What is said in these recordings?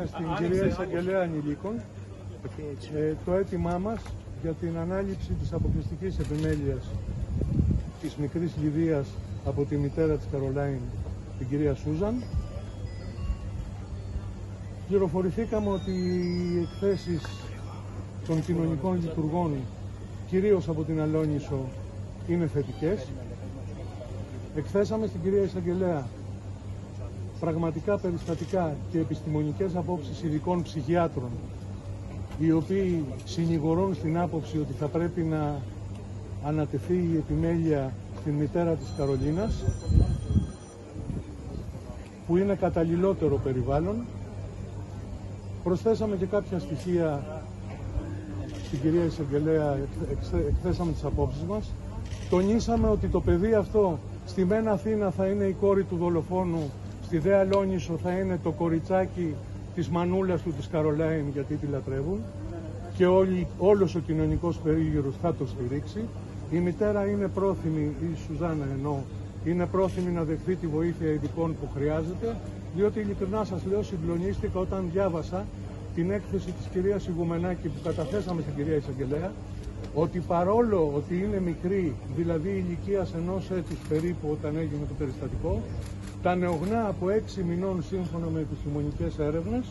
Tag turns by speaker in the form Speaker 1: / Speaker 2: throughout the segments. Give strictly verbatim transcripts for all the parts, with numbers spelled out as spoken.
Speaker 1: στείλαμε στην κυρία Εισαγγελέα Ανηλίκων ε, το αίτημά μας για την ανάληψη της αποκλειστικής επιμέλειας της μικρής Λιδίας από τη μητέρα της Καρολάιν, την κυρία Σούζαν. Πληροφορηθήκαμε ότι οι εκθέσεις των κοινωνικών λειτουργών, κυρίως από την Αλόνησο, είναι θετικές. Εκθέσαμε στην κυρία Εισαγγελέα πραγματικά περιστατικά και επιστημονικές απόψεις ειδικών ψυχιάτρων, οι οποίοι συνηγορούν στην άποψη ότι θα πρέπει να ανατεθεί η επιμέλεια στην μητέρα της Καρολίνας, που είναι καταλληλότερο περιβάλλον. Προσθέσαμε και κάποια στοιχεία στην κυρία Εισαγγελέα, εκθέσαμε τις απόψεις μας. Τονίσαμε ότι το παιδί αυτό στη Μεν Αθήνα θα είναι η κόρη του δολοφόνου, στη Δε Αλόνησο θα είναι το κοριτσάκι της μανούλας του της Καρολάιν, γιατί τη λατρεύουν, και όλοι, όλος ο κοινωνικός περίγυρος θα το στηρίξει. Η μητέρα είναι πρόθυμη, η Σουζάνα εννοώ, είναι πρόθυμη να δεχθεί τη βοήθεια ειδικών που χρειάζεται, διότι ειλικρινά σας λέω, συγκλονίστηκα όταν διάβασα την έκθεση της κυρίας Ηγουμενάκη που καταθέσαμε στην κυρία Εισαγγελέα, ότι παρόλο ότι είναι μικρή, δηλαδή ηλικίας ενός έτους περίπου όταν έγινε το περιστατικό, τα νεογνά από έξι μηνών σύμφωνα με επιστημονικές έρευνες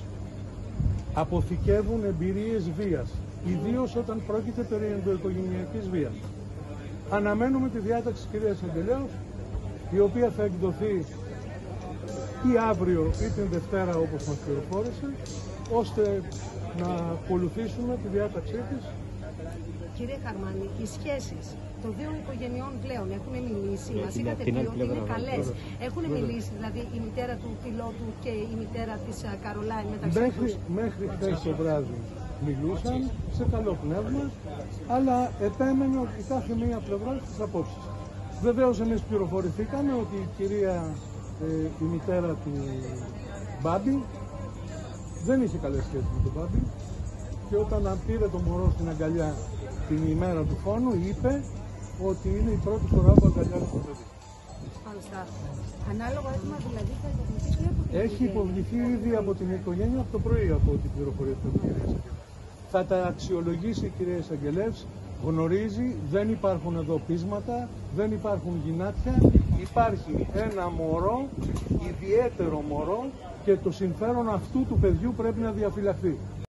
Speaker 1: αποθηκεύουν εμπειρίες βίας, ιδίως όταν πρόκειται περί ενδοοικογενειακής βίας. Αναμένουμε τη διάταξη της κυρίας Εισαγγελέως, η οποία θα εκδοθεί ή αύριο ή την Δευτέρα όπως μας πληροφόρησε, ώστε να ακολουθήσουμε τη διάταξή της.
Speaker 2: Κύριε Χαρμάνη, οι σχέσεις των δύο οικογενειών πλέον έχουν μιλήσει, μας είχατε πει ότι είναι καλές. Έχουν μιλήσει δηλαδή η μητέρα του πιλότου και η μητέρα της Καρολάιν μεταξύ
Speaker 1: μέχρι,
Speaker 2: τους.
Speaker 1: Μέχρι χθες το βράδυ μιλούσαν σε καλό πνεύμα, αλλά επέμενε ότι κάθε μία πλευρά στις απόψεις. Βεβαίως εμείς πληροφορηθήκαμε ότι η κυρία, ε, η μητέρα του Μπάμπη δεν είχε καλές σχέσεις με τον Μπάμπη, και όταν πήρε το μωρό στην αγκαλιά την ημέρα του φόνου, είπε ότι είναι η πρώτη φορά που αγκαλιάζει το παιδί.
Speaker 2: Μάλιστα. Ανάλογα έτοιμα δηλαδή θα υποβληθεί και από την
Speaker 1: Έχει υποβληθεί ήδη από την οικογένεια από το πρωί, από ό,τι πληροφορία από την κυρία Εισαγγελέα. Θα τα αξιολογήσει η κυρία Εισαγγελέα, γνωρίζει, δεν υπάρχουν εδώ πείσματα, δεν υπάρχουν γυνάτια, υπάρχει ένα μωρό, ιδιαίτερο μωρό, και το συμφέρον αυτού του παιδιού πρέπει να διαφυλαχθεί.